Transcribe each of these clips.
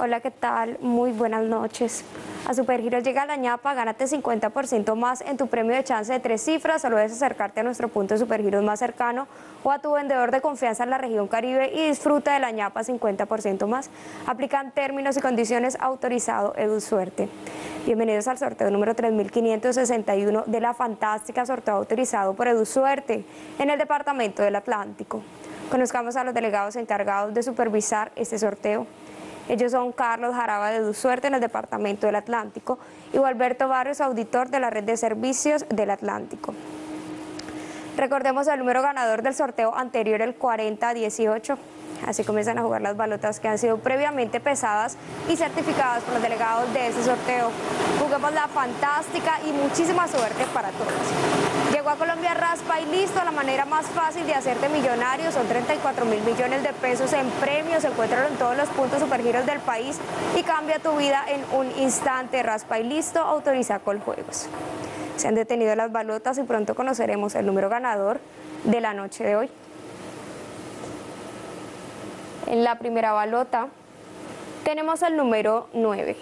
Hola, ¿qué tal? Muy buenas noches. A Supergiros llega la ñapa, gánate 50% más en tu premio de chance de 3 cifras. Solo debes acercarte a nuestro punto de Supergiros más cercano o a tu vendedor de confianza en la región Caribe y disfruta de la ñapa 50% más. Aplican términos y condiciones. Autorizado EduSuerte. Bienvenidos al sorteo número 3561 de la fantástica, sorteo autorizado por EduSuerte en el departamento del Atlántico. Conozcamos a los delegados encargados de supervisar este sorteo. Ellos son Carlos Jaraba de EduSuerte en el departamento del Atlántico y Gualberto Barrios, auditor de la red de servicios del Atlántico. Recordemos el número ganador del sorteo anterior, el 4018. Así comienzan a jugar las balotas que han sido previamente pesadas y certificadas por los delegados de este sorteo. Juguemos la fantástica y muchísima suerte para todos. Llegó a Colombia Raspa y Listo, la manera más fácil de hacerte millonario. Son 34.000 millones de pesos en premios. Encuéntralo en todos los puntos Supergiros del país y cambia tu vida en un instante. Raspa y Listo, autoriza Coljuegos. Se han detenido las balotas y pronto conoceremos el número ganador de la noche de hoy. En la primera balota tenemos el número 9.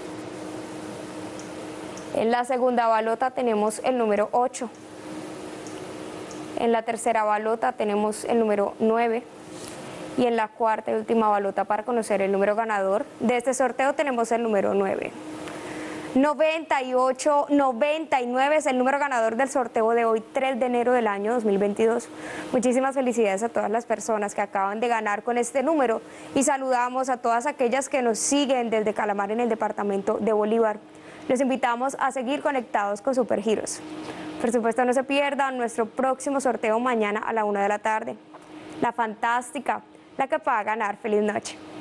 En la segunda balota tenemos el número 8. En la tercera balota tenemos el número 9. Y en la cuarta y última balota para conocer el número ganador de este sorteo tenemos el número 9. 9899 es el número ganador del sorteo de hoy, 3 de enero del año 2022. Muchísimas felicidades a todas las personas que acaban de ganar con este número y saludamos a todas aquellas que nos siguen desde Calamar en el departamento de Bolívar. Les invitamos a seguir conectados con Supergiros. Por supuesto, no se pierdan nuestro próximo sorteo mañana a la 1 de la tarde. La fantástica, la que va a ganar. Feliz noche.